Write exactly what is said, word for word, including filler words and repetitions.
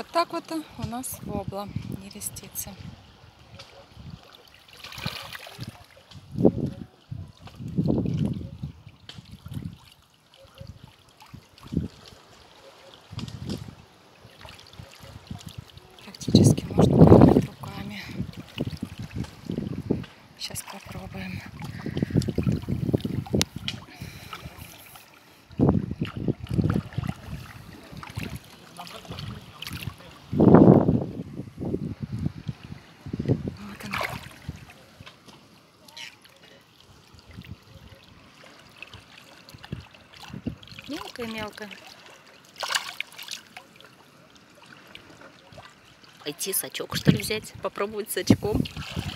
так вот у нас вобла нерестица. Практически можно поймать руками. Сейчас попробуем. Вот она. Мелкая-мелкая. Пойти сачок, что ли, взять? Попробовать сачком.